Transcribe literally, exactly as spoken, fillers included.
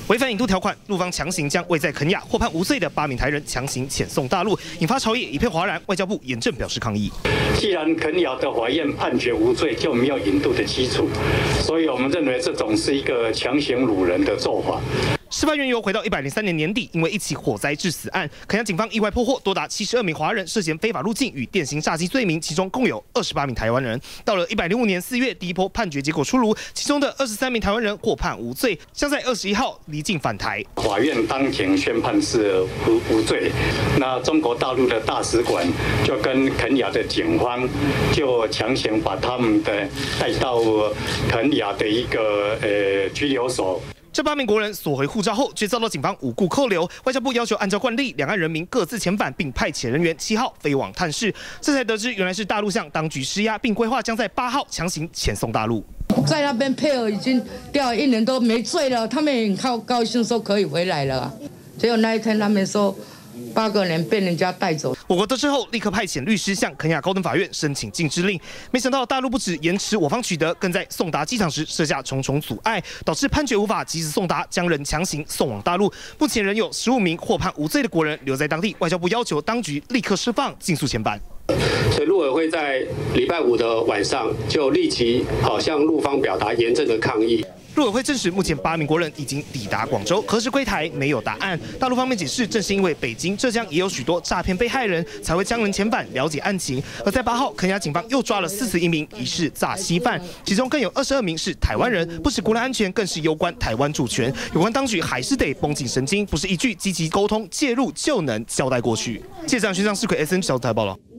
违反引渡条款，陆方强行将未在肯亚获判无罪的八名台人强行遣送大陆，引发朝野一片哗然。外交部严正表示抗议。 既然肯亚的法院判决无罪，就没有引渡的基础，所以我们认为这种是一个强行掳人的做法。 事发缘由回到一百零三年年底，因为一起火灾致死案，肯亚警方意外破获多达七十二名华人涉嫌非法入境与电刑诈欺罪名，其中共有二十八名台湾人。到了一百零五年四月，第一波判决结果出炉，其中的二十三名台湾人获判无罪，将在二十一号离境返台。 法院当庭宣判是无无罪。那中国大陆的大使馆就跟肯亚的警方就强行把他们的带到肯亚的一个呃拘留所。 这八名国人索回护照后，却遭到警方无故扣留。外交部要求按照惯例，两岸人民各自遣返，并派遣人员七号飞往探视。这才得知，原来是大陆向当局施压，并规划将在八号强行遣送大陆。 在那边配合已经调了一年都没罪了，他们也很高高兴说可以回来了。结果那一天他们说。 八个人被人家带走。 我国得知后，立刻派遣律师向肯亚高等法院申请禁制令。没想到大陆不止延迟我方取得，更在送达机场时设下重重阻碍，导致判决无法及时送达，将人强行送往大陆。目前仍有十五名获判无罪的国人留在当地。外交部要求当局立刻释放，尽速遣返。 所以陆委会在礼拜五的晚上就立即好向陆方表达严正的抗议。 陆委会证实，目前八名国人已经抵达广州，何时归台没有答案。大陆方面解释，正是因为北京、浙江也有许多诈骗被害人，才会将人遣返了解案情。而在八号，肯亚警方又抓了四十一名疑似诈欺犯，其中更有二十二名是台湾人，不止国人安全，更是攸关台湾主权。有关当局还是得绷紧神经，不是一句积极沟通介入就能交代过去。记者徐尚世奎 S N 小台报道。